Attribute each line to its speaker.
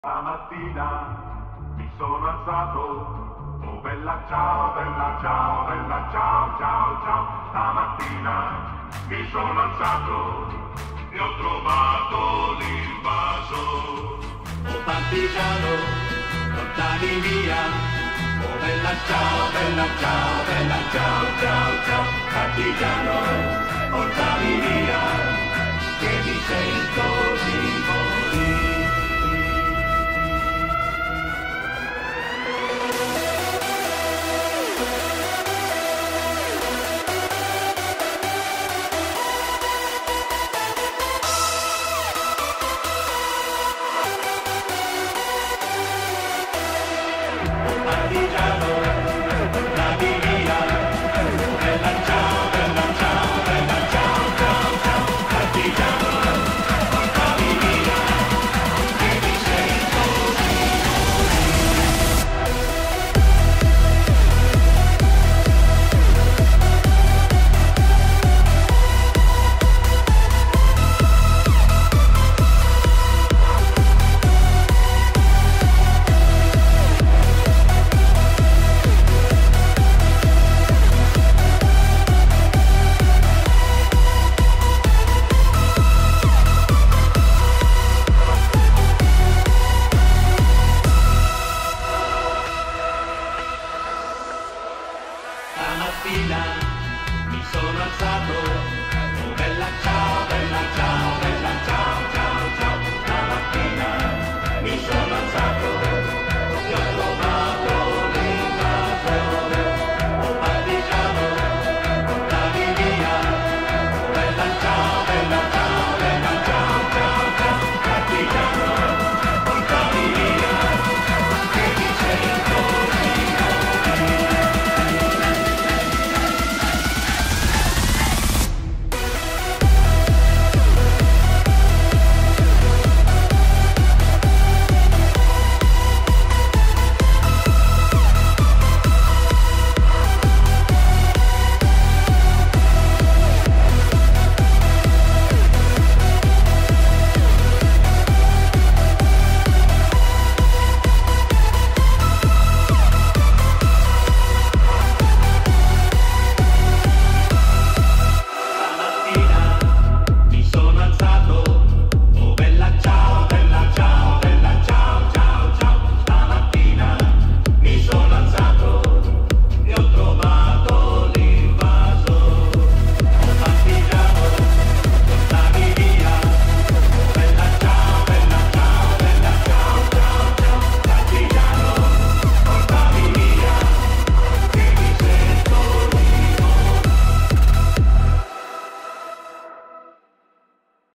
Speaker 1: Stamattina mi sono alzato, oh bella ciao, bella ciao, bella ciao, ciao, ciao. Stamattina mi sono alzato e ho trovato l'invaso. Oh partigiano, lontani via, oh bella ciao, bella ciao, bella ciao, ciao, ciao. Partigiano, portami via, che mi sento vivo.